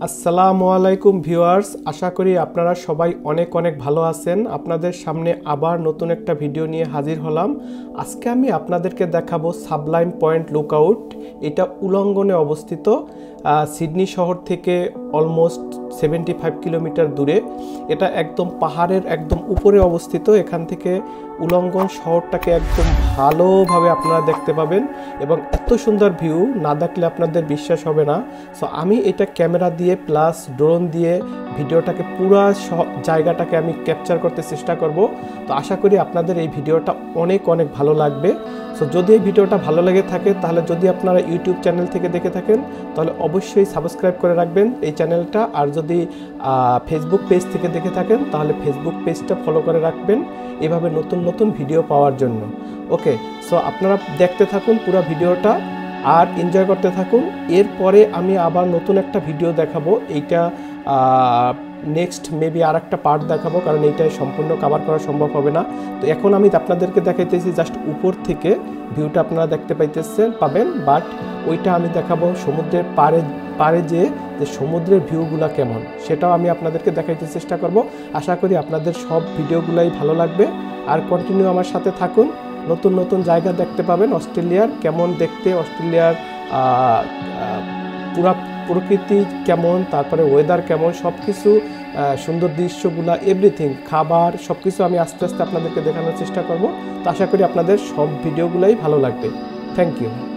আসসালামু আলাইকুম ভিউয়ার্স, আশা করি আপনারা সবাই অনেক অনেক ভালো আছেন। আপনাদের সামনে আবার নতুন একটা ভিডিও নিয়ে হাজির হলাম। আজকে আমি আপনাদেরকে দেখাবো সাবলাইম পয়েন্ট লুকআউট। এটা উলঙ্গনে অবস্থিত, সিডনি শহর থেকে অলমোস্ট 75 কিলোমিটার দূরে। এটা একদম পাহাড়ের একদম উপরে অবস্থিত। এখান থেকে উলঙ্গন শহরটাকে একদম ভালোভাবে আপনারা দেখতে পাবেন এবং এত সুন্দর ভিউ না দেখলে আপনাদের বিশ্বাস হবে না। সো আমি এটা ক্যামেরা দিয়ে প্লাস ড্রোন দিয়ে ভিডিওটাকে পুরো জায়গাটাকে আমি ক্যাপচার করতে চেষ্টা করব। তো আশা করি আপনাদের এই ভিডিওটা অনেক অনেক ভালো লাগবে। সো যদি এই ভিডিওটা ভালো লেগে থাকে তাহলে যদি আপনারা ইউটিউব চ্যানেল থেকে দেখে থাকেন তাহলে অবশ্যই সাবস্ক্রাইব করে রাখবেন এই চ্যানেলটা। আর যদি ফেসবুক পেজ থেকে দেখে থাকেন তাহলে ফেসবুক পেজটা ফলো করে রাখবেন এভাবে নতুন নতুন ভিডিও পাওয়ার জন্য। ওকে, সো আপনারা দেখতে থাকুন পুরো ভিডিওটা আর এনজয় করতে থাকুন। এরপরে আমি আবার নতুন একটা ভিডিও দেখাবো। এইটা নেক্সট মেবি আর একটা পার্ট দেখাবো, কারণ এইটাই সম্পূর্ণ কভার করা সম্ভব হবে না। তো এখন আমি আপনাদেরকে দেখাইতেছি জাস্ট উপর থেকে ভিউটা আপনারা দেখতে পাবেন, বাট ওইটা আমি দেখাবো সমুদ্রের পাড়ে যে সমুদ্রের ভিউগুলো কেমন সেটাও আমি আপনাদেরকে দেখাইতে চেষ্টা করব। আশা করি আপনাদের সব ভিডিওগুলাই ভালো লাগবে আর কন্টিনিউ আমার সাথে থাকুন। নতুন নতুন জায়গা দেখতে পাবেন, অস্ট্রেলিয়ার কেমন দেখতে, অস্ট্রেলিয়ার পুরা প্রকৃতি কেমন, তারপরে ওয়েদার কেমন, সব কিছু সুন্দর দৃশ্যগুলা, এভরিথিং, খাবার, সব কিছু আমি আস্তে আস্তে আপনাদেরকে দেখানোর চেষ্টা করব। তো আশা করি আপনাদের সব ভিডিওগুলাই ভালো লাগবে। Thank you.